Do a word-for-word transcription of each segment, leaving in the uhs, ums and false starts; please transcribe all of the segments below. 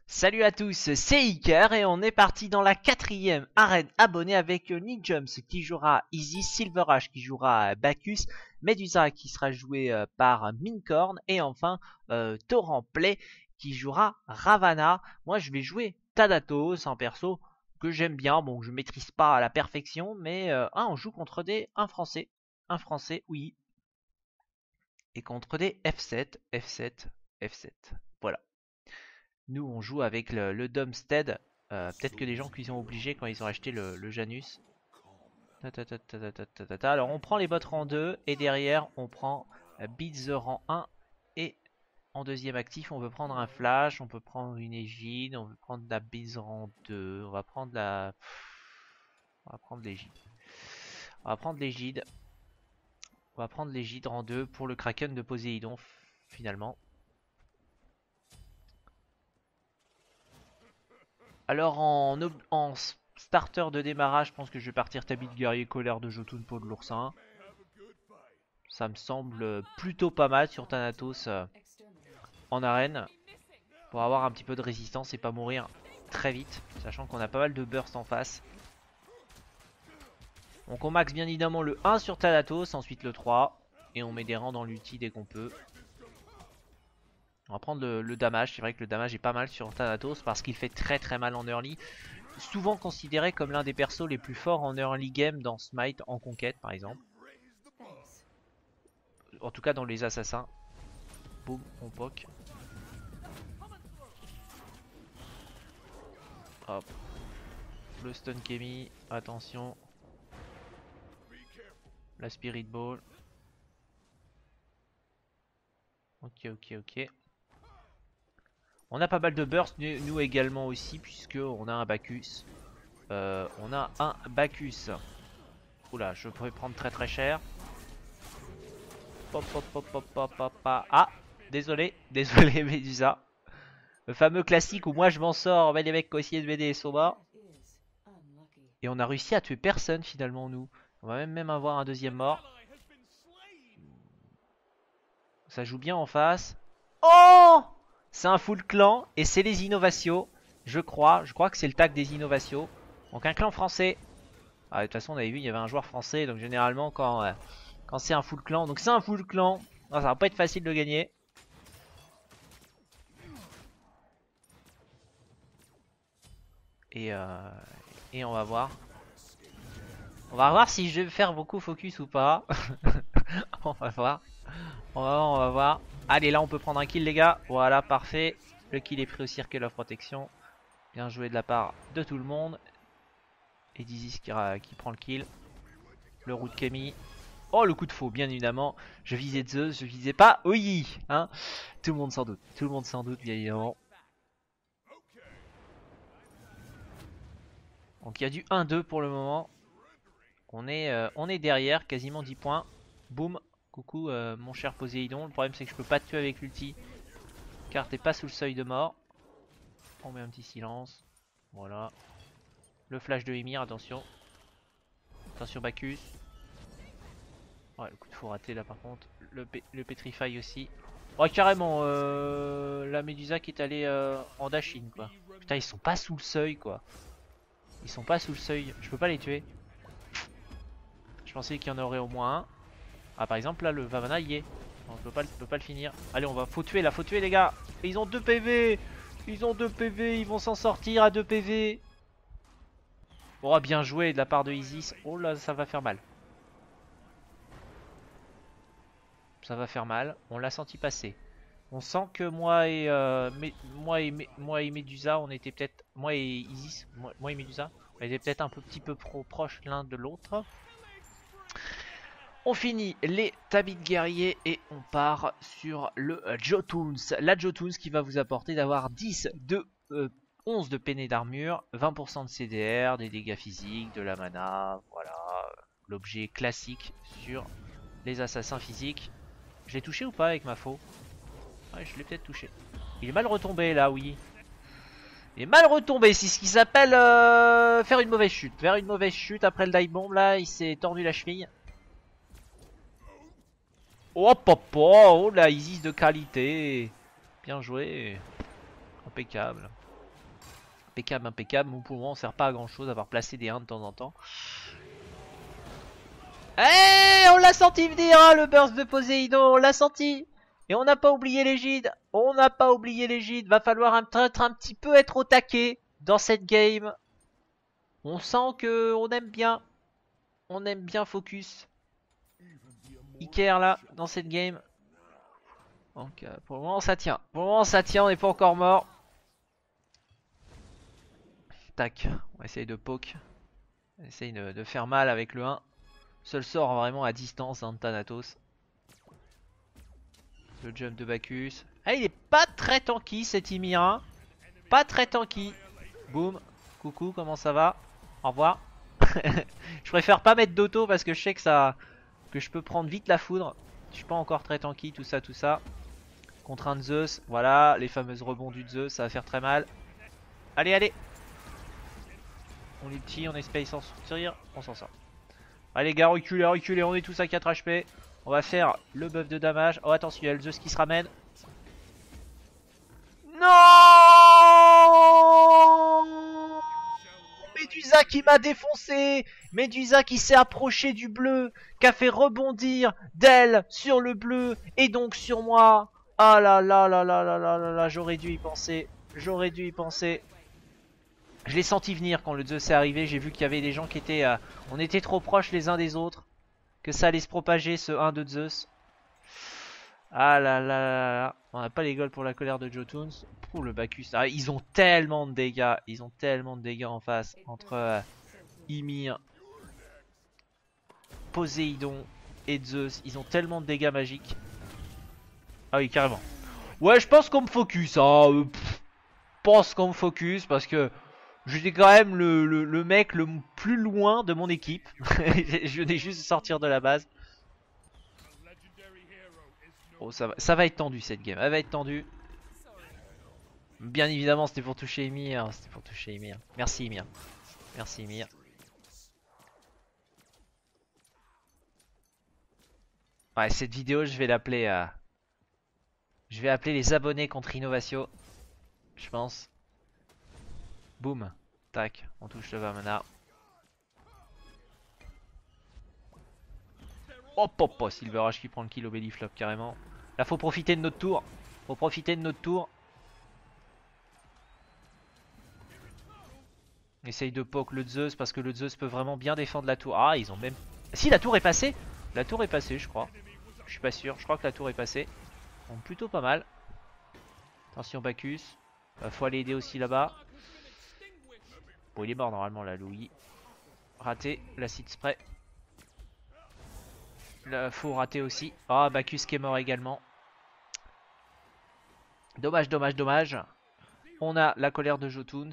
Salut à tous, c'est Iker et on est parti dans la quatrième arène abonnée avec Nick Jumps qui jouera Isis, Silverash qui jouera Bacchus, Medusa qui sera joué euh, par Mincorn et enfin euh, Torrent Play qui jouera Ravana. Moi je vais jouer Thanatos, un perso que j'aime bien, bon je maîtrise pas à la perfection mais euh, ah, on joue contre des un français, un français oui, et contre des F sept, F sept, F sept. Voilà. Nous, on joue avec le, le Domstead. Euh, Peut-être que des gens qui sont obligés quand ils ont acheté le, le Janus. Ta, ta, ta, ta, ta, ta, ta, ta. Alors, on prend les bots rang deux et derrière, on prend euh, Beats the rang un. Et en deuxième actif, on peut prendre un Flash, on peut prendre une Égide, on peut prendre la Beats rang deux. On va prendre la. On va prendre l'Égide. On va prendre l'Égide. On va prendre l'Égide rang deux pour le Kraken de Poséidon, finalement. Alors en, en starter de démarrage, je pense que je vais partir Tabit Guerrier Colère de Jotun pour de l'oursin. Ça me semble plutôt pas mal sur Thanatos euh, en arène. Pour avoir un petit peu de résistance et pas mourir très vite. Sachant qu'on a pas mal de burst en face. Donc on max bien évidemment le un sur Thanatos, ensuite le trois. Et on met des rangs dans l'ulti dès qu'on peut. On va prendre le, le damage. C'est vrai que le damage est pas mal sur Thanatos parce qu'il fait très très mal en early. Souvent considéré comme l'un des persos les plus forts en early game dans Smite en conquête par exemple. En tout cas dans les assassins. Boum, on poke. Hop. Le stun Kemi, attention. La Spirit Ball. Ok, ok, ok. On a pas mal de burst, nous également aussi, puisque on a un Bacchus. Euh, on a un Bacchus. Oula, je pourrais prendre très très cher. Pop, pop, pop, pop, pop, pop, pop. Ah, désolé, désolé Medusa. Le fameux classique où moi je m'en sors, mais les mecs qui ont essayé de m'aider sont morts. Et on a réussi à tuer personne finalement nous. On va même, même avoir un deuxième mort. Ça joue bien en face. Oh! C'est un full clan et c'est les innovations. Je crois, je crois que c'est le tag des innovations. Donc un clan français. Ah, de toute façon on avait vu il y avait un joueur français. Donc généralement quand, euh, quand c'est un full clan. Donc c'est un full clan. Non, ça va pas être facile de gagner. Et, euh, et on va voir. On va voir si je vais faire beaucoup focus ou pas. On va voir. On va voir, on va voir. Allez, là on peut prendre un kill les gars. Voilà, parfait. Le kill est pris au Circle of Protection. Bien joué de la part de tout le monde. Et Dizzy qui, qui prend le kill. Le roux de Kemi. Oh, le coup de faux, bien évidemment. Je visais Zeus, je visais pas oui, hein. Tout le monde s'en doute. Tout le monde s'en doute, bien évidemment. Donc il y a du un deux pour le moment. On est, euh, on est derrière, quasiment dix points. Boum. Coucou euh, mon cher Poséidon. Le problème c'est que je peux pas te tuer avec l'ulti. Car t'es pas sous le seuil de mort. On met un petit silence. Voilà. Le flash de Ymir, attention. Attention Bacchus. Ouais, le coup de faux raté là par contre. Le, P le Petrify aussi. Oh carrément euh, la Médusa qui est allée euh, en Dashin quoi. Putain ils sont pas sous le seuil quoi. Ils sont pas sous le seuil. Je peux pas les tuer. Je pensais qu'il y en aurait au moins un. Ah par exemple là le Vavana y est. On peut pas, peut pas le finir. Allez on va, faut tuer là, faut tuer les gars. Et ils ont deux P V. Ils ont deux P V, ils vont s'en sortir à deux P V. Oh bien joué de la part de Isis. Oh là ça va faire mal. Ça va faire mal, on l'a senti passer. On sent que moi et, euh, mais, moi, et moi et Medusa, on était peut-être... Moi et Isis, moi, moi et Medusa, on était peut-être un peu, petit peu pro proches l'un de l'autre. On finit les tabis de guerrier et on part sur le Jotuns. La Jotuns qui va vous apporter d'avoir dix de... Euh, onze de peiné d'armure, vingt pour cent de C D R, des dégâts physiques, de la mana, voilà. L'objet classique sur les assassins physiques. Je l'ai touché ou pas avec ma faux? Ouais, je l'ai peut-être touché. Il est mal retombé là, oui. Il est mal retombé, c'est ce qui s'appelle euh, faire une mauvaise chute. Faire une mauvaise chute après le dive bomb là, il s'est tordu la cheville. Oh papa, oh la Isis de qualité. Bien joué. Impeccable. Impeccable, impeccable. Bon, pour le moment, on sert pas à grand chose à part placer des un de temps en temps. Eh, on l'a senti venir, hein, le burst de Poséidon, on l'a senti. Et on n'a pas oublié l'égide. On n'a pas oublié l'égide. Va falloir un, être un petit peu être au taquet dans cette game. On sent que on aime bien. On aime bien focus. Iker là, dans cette game. Donc euh, pour le moment ça tient. Pour le moment ça tient, on n'est pas encore mort. Tac, on va essayer de poke. On va essayer de, de faire mal avec le un. Seul sort vraiment à distance hein, de Thanatos. Le jump de Bacchus. Ah, il est pas très tanky cet Ymir. Hein. Pas très tanky. Boum. Coucou, comment ça va? Au revoir. Je préfère pas mettre d'auto parce que je sais que ça, que je peux prendre vite la foudre. Je suis pas encore très tanky, tout ça, tout ça. Contre un Zeus, voilà, les fameuses rebonds du Zeus, ça va faire très mal. Allez, allez. On est petit, on espère s'en sortir, on s'en sort. Allez les gars, reculez, reculez, on est tous à quatre H P. On va faire le buff de damage. Oh attention, il y a le Zeus qui se ramène. Non, Medusa qui m'a défoncé. Medusa qui s'est approché du bleu, qui a fait rebondir d'elle sur le bleu et donc sur moi. Ah là là là là là là là là, j'aurais dû y penser. J'aurais dû y penser. Je l'ai senti venir quand le Zeus est arrivé. J'ai vu qu'il y avait des gens qui étaient... Euh, on était trop proches les uns des autres. Que ça allait se propager ce un de Zeus. Ah là là là là. On n'a pas les goals pour la colère de Jotuns. Pour le Bacchus. Ah, ils ont tellement de dégâts. Ils ont tellement de dégâts en face. Entre euh, Ymir, Poséidon et Zeus. Ils ont tellement de dégâts magiques. Ah oui, carrément. Ouais, je pense qu'on me focus. Hein. Euh, pff, pense qu'on me focus parce que j'étais quand même le, le, le mec le plus loin de mon équipe. Je venais juste de sortir de la base. Oh, ça va, ça va être tendu cette game. Elle va être tendue. Bien évidemment, c'était pour toucher Ymir. C'était pour toucher Ymir. Merci Ymir. Merci Ymir. Ouais, cette vidéo, je vais l'appeler. Euh... Je vais appeler les abonnés contre Innovatio. Je pense. Boum. Tac. On touche le Vamana. Hop hop hop. Silverage qui prend le kill au belly flop carrément. Là, faut profiter de notre tour. Faut profiter de notre tour. On essaye de poke le Zeus parce que le Zeus peut vraiment bien défendre la tour. Ah, ils ont même... Si, la tour est passée. La tour est passée, je crois. Je suis pas sûr. Je crois que la tour est passée. Donc, plutôt pas mal. Attention Bacchus. Euh, faut aller aider aussi là-bas. Bon, il est mort normalement là, Louis. Raté. L'acide spray. Là, faut rater aussi. Ah, Bacchus qui est mort également. Dommage, dommage, dommage. On a la colère de Jotuns.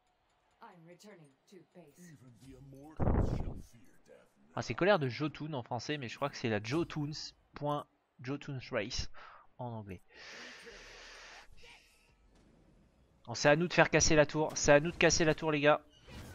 Ah, c'est colère de Jotun en français, mais je crois que c'est la Jotuns. Jotuns Race en anglais. Bon, c'est à nous de faire casser la tour. C'est à nous de casser la tour, les gars.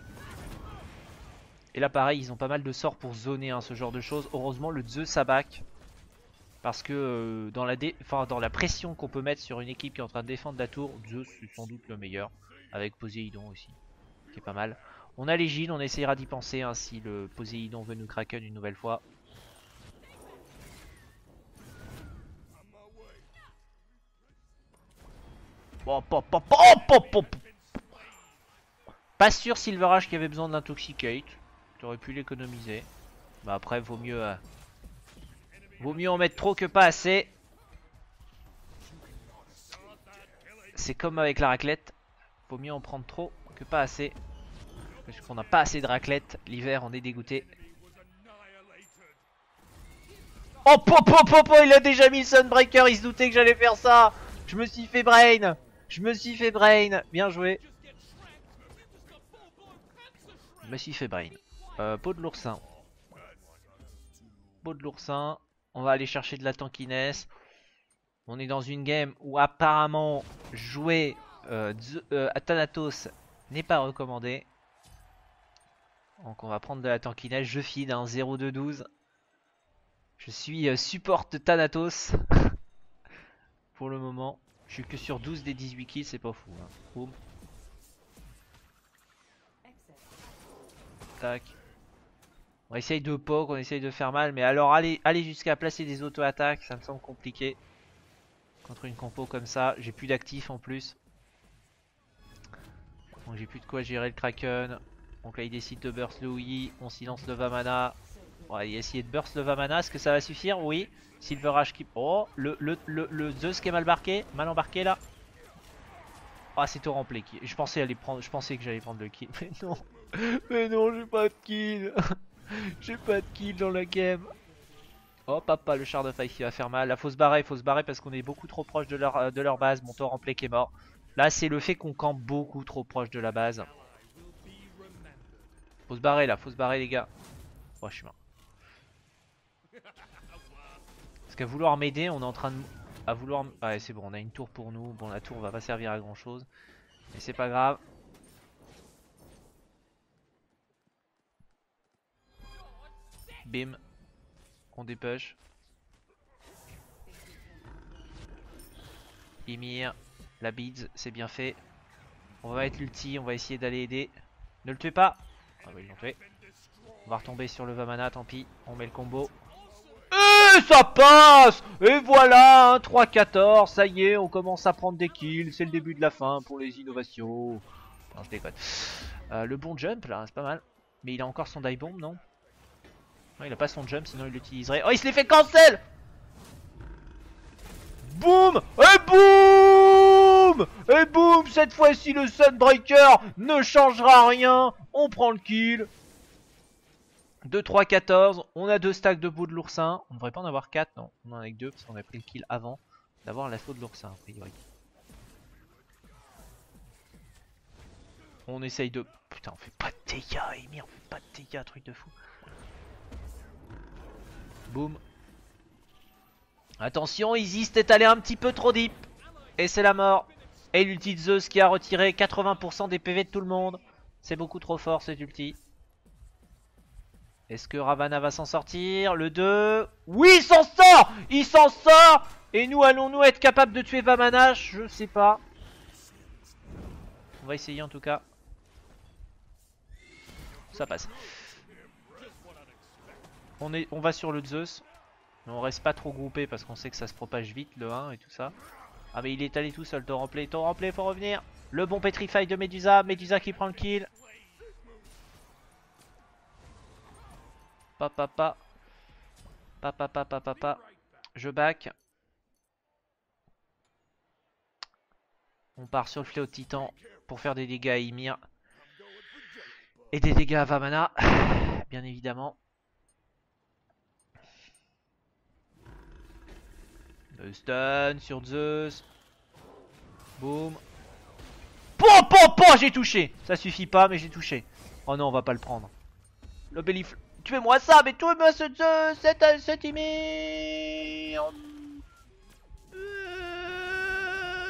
Et là, pareil, ils ont pas mal de sorts pour zoner hein, ce genre de choses. Heureusement, le Zeus s'abac. Parce que euh, dans, la dé... enfin, dans la pression qu'on peut mettre sur une équipe qui est en train de défendre la tour, Zeus c'est sans doute le meilleur. Avec Poséidon aussi, qui est pas mal. On a l'égide, on essayera d'y penser hein, si le Poséidon veut nous kraken une nouvelle fois. Oh, pop, pop, pop, pop, pop. Pas sûr Silverage qui avait besoin de l'intoxicate. T'aurais pu l'économiser. Bah après vaut mieux euh, vaut mieux en mettre trop que pas assez. C'est comme avec la raclette. Vaut mieux en prendre trop que pas assez. Parce qu'on n'a pas assez de raclette. L'hiver on est dégoûté. Oh pop pop pop, il a déjà mis le Sunbreaker. Il se doutait que j'allais faire ça. Je me suis fait brain. Je me suis fait brain. Bien joué. Je me suis fait brain. Euh, peau de l'oursin. Peau de l'oursin. On va aller chercher de la tankiness. On est dans une game où apparemment jouer euh, euh, à Thanatos n'est pas recommandé. Donc on va prendre de la tankiness. Je feed un zéro deux douze. Je suis euh, support de Thanatos. Pour le moment. Je suis que sur douze des dix-huit kills. C'est pas fou. Hein. Boum. Tac. On essaye de poke, on essaye de faire mal. Mais alors aller, aller jusqu'à placer des auto-attaques, ça me semble compliqué. Contre une compo comme ça. J'ai plus d'actifs en plus. Donc j'ai plus de quoi gérer le Kraken. Donc là il décide de burst le Ouyi. On silence le Vamana. On va essayer de burst le Vamana. Est-ce que ça va suffire? Oui. Silver Ash qui... Oh, le, le, le, le Zeus qui est mal embarqué. Mal embarqué là. Ah, c'est Torrent-Play qui... Je pensais aller prendre... Je pensais que j'allais prendre le kill. Mais non. Mais non, j'ai pas de kill. J'ai pas de kill dans la game. Oh papa, le char de faille qui va faire mal. Là faut se barrer, faut se barrer parce qu'on est beaucoup trop proche de leur, de leur base. Mon Torrent-Play qui est mort. Là c'est le fait qu'on campe beaucoup trop proche de la base. Faut se barrer là, faut se barrer les gars. Oh je suis mort. Parce qu'à vouloir m'aider, on est en train de... À vouloir... Ouais c'est bon, on a une tour pour nous. Bon la tour va pas servir à grand chose. Mais c'est pas grave. Bim. On dépush. Ymir. La beads, c'est bien fait. On va mettre l'ulti, on va essayer d'aller aider. Ne le tuez pas. Ah bah ils l'ont tué. On va retomber sur le Vamana, tant pis. On met le combo. Et ça passe. Et voilà, hein, trois quatorze. Ça y est, on commence à prendre des kills. C'est le début de la fin pour les innovations. Non, je déconne. Euh, le bon jump là, c'est pas mal. Mais il a encore son die bomb, non? Non, il a pas son jump, sinon il l'utiliserait. Oh, il se l'est fait cancel. Boum. Et boum. Et boum. Cette fois-ci, le Sunbreaker ne changera rien. On prend le kill. deux trois quatorze. On a deux stacks de peau de l'oursin. On ne devrait pas en avoir quatre, non. On en a que deux parce qu'on a pris le kill avant d'avoir la peau de l'oursin, a priori. On essaye de... Putain, on fait pas de dégâts, Ymir. On fait pas de dégâts, truc de fou. Boum. Attention, Isis t'es allé un petit peu trop deep. Et c'est la mort. Et l'ulti de Zeus qui a retiré quatre-vingts pour cent des P V de tout le monde. C'est beaucoup trop fort cet ulti. Est-ce que Ravana va s'en sortir? Le deux. Oui, il s'en sort. Il s'en sort. Et nous, allons-nous être capables de tuer Vamana? Je sais pas. On va essayer en tout cas. Ça passe. On, est, on va sur le Zeus. Mais on reste pas trop groupé parce qu'on sait que ça se propage vite le un et tout ça. Ah mais il est allé tout seul, Torrent-Play, Torrent-Play, faut revenir. Le bon Petrify de Medusa, Medusa qui prend le kill. Papa, papa. Papa, papa, papa. Je back. On part sur le fléau de Titan pour faire des dégâts à Ymir. Et des dégâts à Vamana, bien évidemment. Le stun sur Zeus. Boum. Po, po, po, j'ai touché. Ça suffit pas, mais j'ai touché. Oh non, on va pas le prendre. Le bellifle. Tuez-moi ça, mais tuez-moi ce Zeus, cet, cet Ymir. Euh,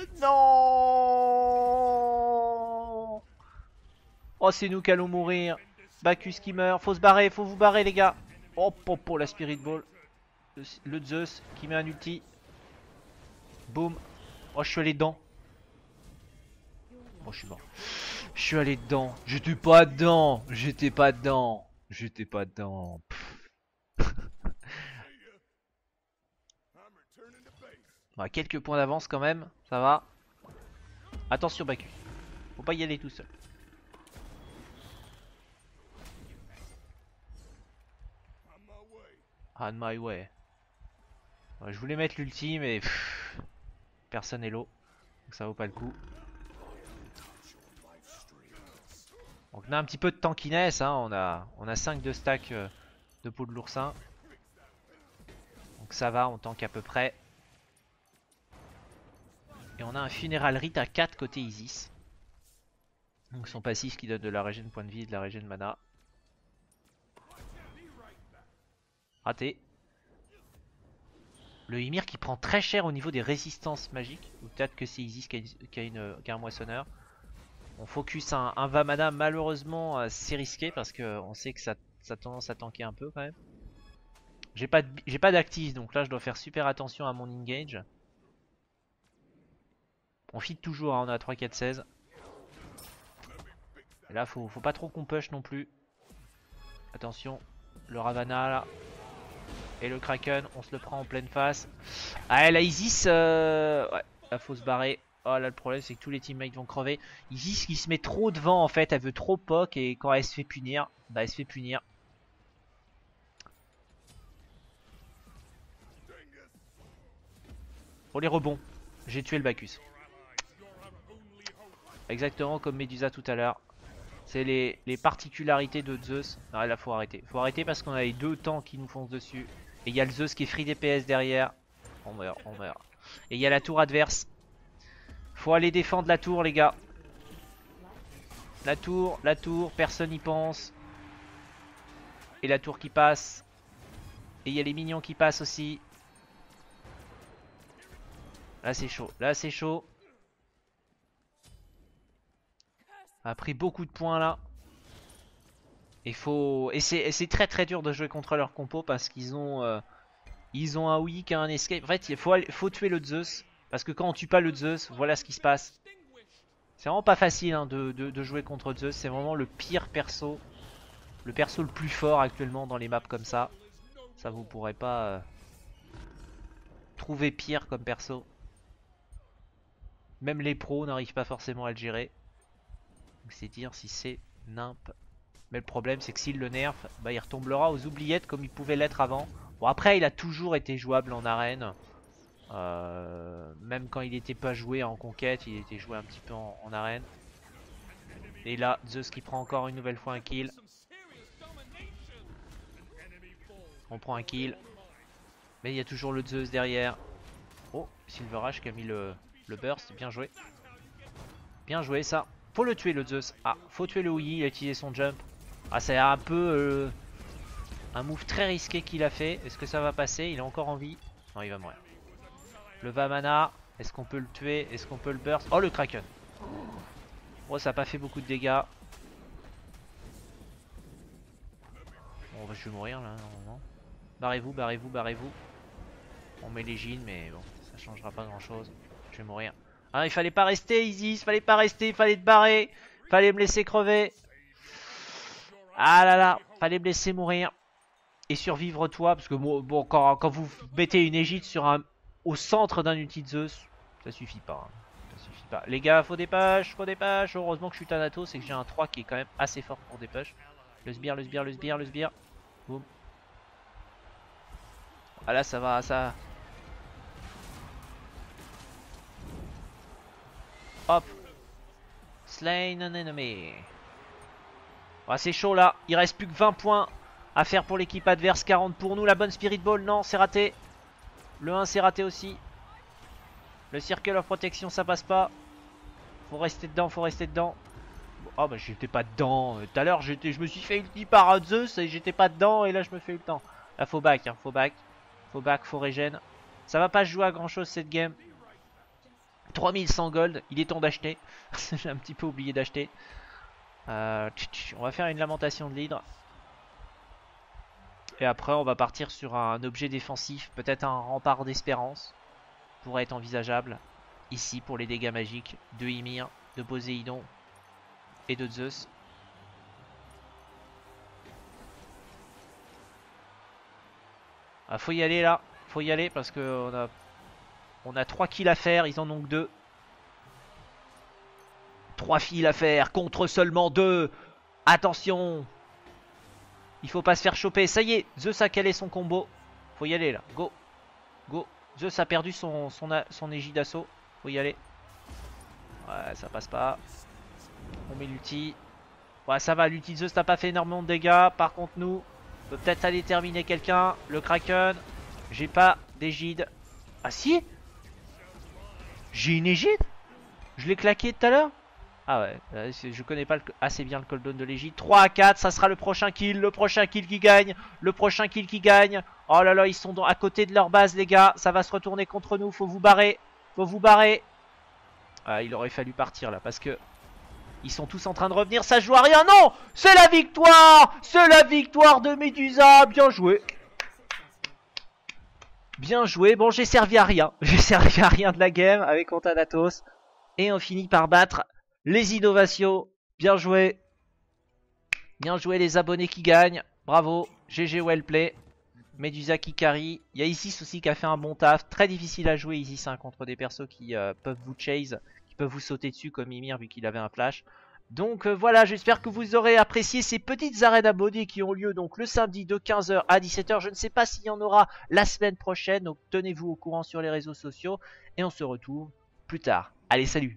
non. Oh, c'est nous qui allons mourir. Bacchus qui meurt. Faut se barrer, faut vous barrer, les gars. Oh, popo, la Spirit Ball. Le, le Zeus qui met un ulti. Boum. Oh, je suis allé dedans. Oh, je suis mort. Je suis allé dedans. J'étais pas dedans. J'étais pas dedans. J'étais pas dedans. Bon, quelques points d'avance quand même. Ça va. Attention, Bacchus. Faut pas y aller tout seul. On my way. Ouais, je voulais mettre l'ulti, mais pff, personne est low. Donc ça vaut pas le coup. Donc on a un petit peu de tankiness, hein. on, a, on a cinq de stack euh, de peau de l'oursin. Donc ça va, on tank à peu près. Et on a un Funeral Rite à quatre côté Isis. Donc son passif qui donne de la régène de point de vie et de la régène de mana. Raté. Le Ymir qui prend très cher au niveau des résistances magiques. Ou peut-être que c'est Isis qui a, qui a, une, qui a un moissonneur. On focus un, un Vamana, malheureusement euh, c'est risqué parce qu'on sait que ça, ça a tendance à tanker un peu quand même. J'ai pas d'active donc là je dois faire super attention à mon engage. On feed toujours, hein, on a trois, quatre, seize. Et là faut, faut pas trop qu'on push non plus. Attention, le Ravana là. Et le Kraken, on se le prend en pleine face. Ah, la Isis, euh... ouais, là faut se barrer. Oh là, le problème c'est que tous les teammates vont crever. Isis qui se met trop devant en fait, elle veut trop poke et quand elle se fait punir, bah elle se fait punir. Pour les rebonds, j'ai tué le Bacchus. Exactement comme Medusa tout à l'heure. C'est les, les particularités de Zeus. Non, là faut arrêter. Faut arrêter parce qu'on a les deux tanks qui nous foncent dessus. Et il y a le Zeus qui est free D P S derrière. On meurt, on meurt. Et il y a la tour adverse. Faut aller défendre la tour les gars. La tour, la tour, personne n'y pense. Et la tour qui passe. Et il y a les minions qui passent aussi. Là c'est chaud, là c'est chaud. On a pris beaucoup de points là. Et faut et c'est très très dur de jouer contre leur compo parce qu'ils ont euh, ils ont un weak, un escape. En fait il faut, faut tuer le Zeus. Parce que quand on tue pas le Zeus, voilà ce qui se passe. C'est vraiment pas facile hein, de, de, de jouer contre Zeus. C'est vraiment le pire perso. Le perso le plus fort actuellement dans les maps comme ça. Ça vous pourrez pas euh, trouver pire comme perso. Même les pros n'arrivent pas forcément à le gérer. C'est dire si c'est nimp. Mais le problème c'est que s'il le nerf, bah, il retombera aux oubliettes comme il pouvait l'être avant. Bon après il a toujours été jouable en arène. Euh, même quand il n'était pas joué en conquête, il était joué un petit peu en, en arène. Et là, Zeus qui prend encore une nouvelle fois un kill. On prend un kill. Mais il y a toujours le Zeus derrière. Oh, Silverage qui a mis le, le burst, bien joué. Bien joué ça. Faut le tuer le Zeus. Ah, faut tuer le Ouyi, il a utilisé son jump. Ah, c'est un peu euh, un move très risqué qu'il a fait. Est-ce que ça va passer? Il est encore en vie. Non, il va mourir. Le Vamana, est-ce qu'on peut le tuer? Est-ce qu'on peut le burst? Oh, le Kraken. Oh, ça n'a pas fait beaucoup de dégâts. Bon, je vais mourir là, normalement. Barrez-vous, barrez-vous, barrez-vous. On met les gînes, mais bon, ça changera pas grand-chose. Je vais mourir. Ah, il fallait pas rester, Isis. Il fallait pas rester, il fallait te barrer. Il fallait me laisser crever. Ah là là, fallait me laisser mourir. Et survivre toi, parce que bon, quand, quand vous mettez une égide sur un... au centre d'un ulti de Zeus, ça suffit pas. Hein. Ça suffit pas. Les gars, faut des push, faut des push. Heureusement que je suis Thanatos et que j'ai un trois qui est quand même assez fort pour des push. Le sbire, le sbire, le sbire, le sbire. Boum. Ah là, ça va, ça. Hop. Slain an enemy. Ah, c'est chaud là. Il reste plus que vingt points à faire pour l'équipe adverse. quarante pour nous. La bonne Spirit Ball, non, c'est raté. Le un c'est raté aussi. Le Circle of Protection ça passe pas. Faut rester dedans, faut rester dedans. Ah oh, bah j'étais pas dedans. Tout à l'heure je me suis fait ulti par Zeus et j'étais pas dedans et là je me fais ulti. Là faut back, hein, faut back. Faut back, faut régène. Ça va pas jouer à grand chose cette game. trois mille cent gold, il est temps d'acheter. J'ai un petit peu oublié d'acheter. Euh, on va faire une lamentation de l'hydre. Et après on va partir sur un objet défensif. Peut-être un rempart d'espérance. Pourrait être envisageable. Ici pour les dégâts magiques de Ymir, de Poséidon et de Zeus. Ah, faut y aller là. Faut y aller parce que on a, on a trois kills à faire. Ils en ont que deux. trois kills à faire contre seulement deux. Attention. Il faut pas se faire choper. Ça y est, Zeus a calé son combo. Faut y aller là. Go. Go. Zeus a perdu son, son, son égide d'assaut. Faut y aller. Ouais, ça passe pas. On met l'ulti. Ouais, ça va. L'ulti de Zeus n'a pas fait énormément de dégâts. Par contre, nous, on peut peut-être aller terminer quelqu'un. Le Kraken. J'ai pas d'égide. Ah si? J'ai une égide? Je l'ai claqué tout à l'heure? Ah ouais, je connais pas le, assez bien le cooldown de l'égide. trois à quatre, ça sera le prochain kill. Le prochain kill qui gagne. Le prochain kill qui gagne. Oh là là, ils sont dans, à côté de leur base, les gars. Ça va se retourner contre nous. Faut vous barrer. Faut vous barrer. Ah, il aurait fallu partir là parce que ils sont tous en train de revenir. Ça joue à rien. Non, c'est la victoire. C'est la victoire de Medusa. Bien joué. Bien joué. Bon, j'ai servi à rien. J'ai servi à rien de la game avec Thanatos. Et on finit par battre les innovations. Bien joué. Bien joué les abonnés qui gagnent. Bravo, G G well play. Medusa qui carry. Il y a Isis aussi qui a fait un bon taf. Très difficile à jouer Isis hein, contre des persos qui euh, peuvent vous chase, qui peuvent vous sauter dessus comme Ymir vu qu'il avait un flash. Donc euh, voilà, j'espère que vous aurez apprécié ces petites arènes abonnées qui ont lieu donc le samedi de quinze heures à dix-sept heures. Je ne sais pas s'il y en aura la semaine prochaine, donc tenez-vous au courant sur les réseaux sociaux et on se retrouve plus tard. Allez, salut!